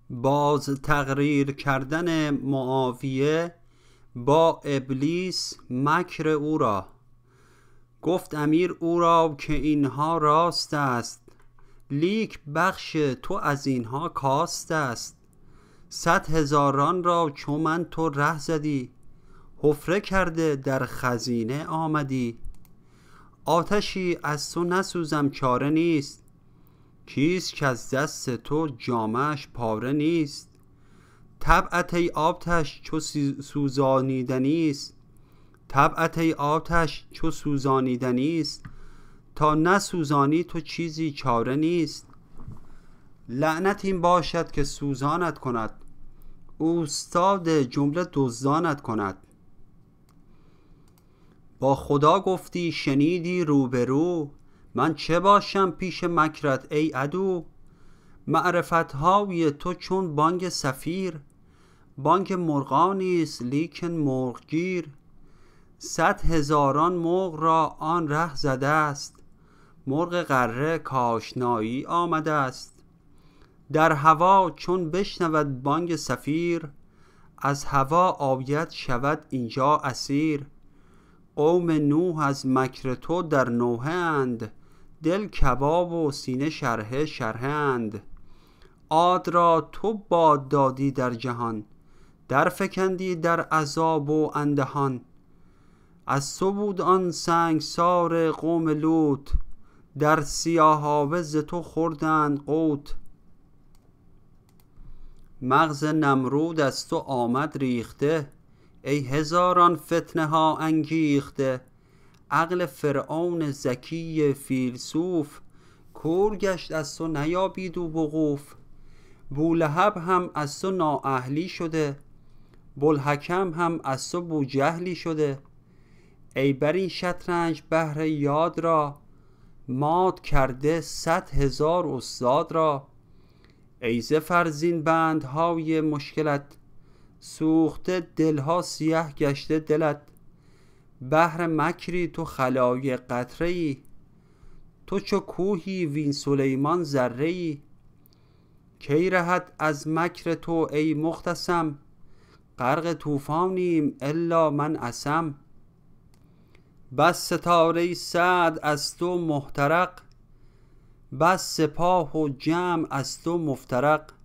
باز تقریر کردن معاویه با ابلیس مکر او را. گفت امیر او را که اینها راست است، لیک بخش تو از اینها کاست است. 100,000 را چو من تو ره زدی، حفره کرده در خزینه آمدی. آتشی از تو نسوزم چاره نیست، کیست که از دست تو جامش پاره نیست. طبعت ای آتش چو سوزانیدنیست، طبعت ای آتش چو سوزانیدنیست. تا نسوزانی تو چیزی چاره نیست. لعنت این باشد که سوزانت کند، اوستاد جمله دزدانت کند. با خدا گفتی شنیدی روبرو، من چه باشم پیش مکرت ای عدو. معرفتهای تو چون بانگ صفیر، بانگ مرغانیست لیکن مرغ گیر. 100,000 مرغ را آن ره زده است، مرغ غره کاشنایی آمده است. در هوا چون بشنود بانگ صفیر، از هوا آید شود اینجا اسیر. قوم نوح از مکر تو در نوحه اند، دل کباب و سینه شرحه شرحه اند. عاد را تو باد دادی در جهان، در فکندی در عذاب و اندهان. از تو بود آن سنگسار قوم لوط، در سیاهابه ز تو خوردند قوت. مغز نمرود از تو آمد ریخته، ای هزاران فتنه ها انگیخته. عقل فرعون ذکی فیلسوف، کور گشت از تو نیابید او وقوف. بولهب هم از تو نااهلی شده، بوالحکم هم از تو بوجهلی شده. ای بر این شطرنج بحر یاد را، مات کرده 100,000 استاد را. ای ز فرزین بندهای مشکلت، سوخته دلها سیه گشته دلت. بحر مکری تو خلای قطره ای، تو چو کوهی وین سلیمان ذره ای. کی رهد از مکر تو ای مختصم، غرق طوفانیم الا من عصم. بس ستاره سعد از تو محترق، بس سپاه و جمع از تو مفترق.